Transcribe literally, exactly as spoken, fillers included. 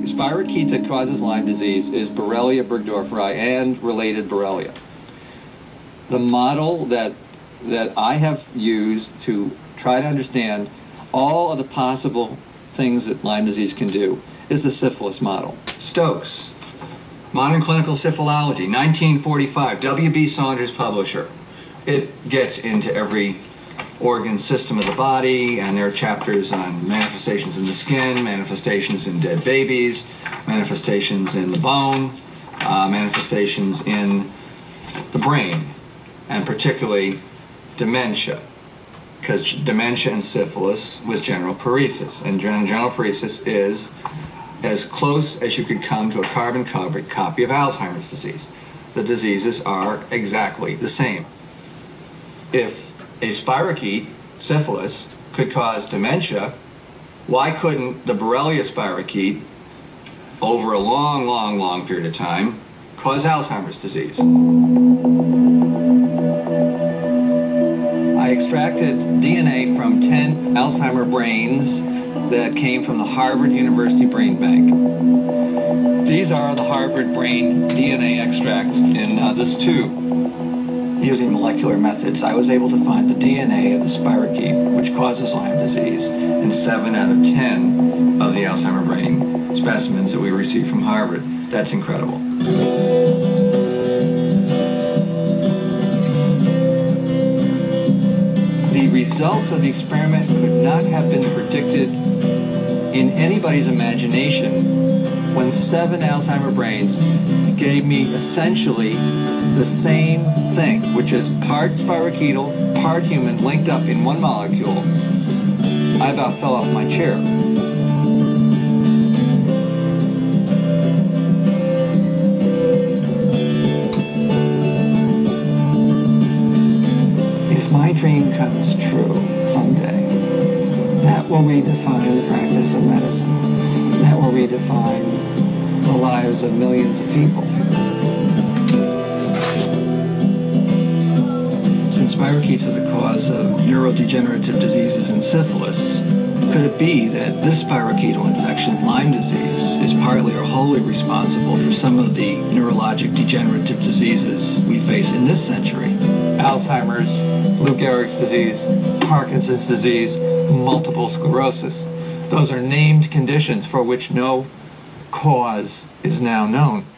spirochete that causes Lyme disease is Borrelia burgdorferi and related Borrelia. The model that, that I have used to try to understand all of the possible things that Lyme disease can do is the syphilis model. Stokes, Modern Clinical Syphilology, nineteen forty-five, W B Saunders publisher. It gets into every organ system of the body, and there are chapters on manifestations in the skin, manifestations in dead babies, manifestations in the bone, uh, manifestations in the brain, and particularly dementia, because dementia and syphilis was general paresis, and general paresis is as close as you could come to a carbon copy of Alzheimer's disease. The diseases are exactly the same. If a spirochete, syphilis, could cause dementia, why couldn't the Borrelia spirochete, over a long, long, long period of time, cause Alzheimer's disease? I extracted D N A from ten Alzheimer brains that came from the Harvard University Brain Bank. These are the Harvard brain D N A extracts in uh, this tube. Using molecular methods, I was able to find the D N A of the spirochete, which causes Lyme disease, in seven out of ten of the Alzheimer brain specimens that we received from Harvard. That's incredible. The results of the experiment could not have been predicted in anybody's imagination when seven Alzheimer brains gave me essentially the same thing, which is part spirochetal, part human, linked up in one molecule. I about fell off my chair. If my dream comes true someday, that will redefine the practice of medicine. That will redefine the lives of millions of people. Since spirochetes are the cause of neurodegenerative diseases and syphilis, could it be that this spirochetal infection, Lyme disease, is partly or wholly responsible for some of the neurologic degenerative diseases we face in this century? Alzheimer's, Lou Gehrig's disease, Parkinson's disease, multiple sclerosis. Those are named conditions for which no cause is now known.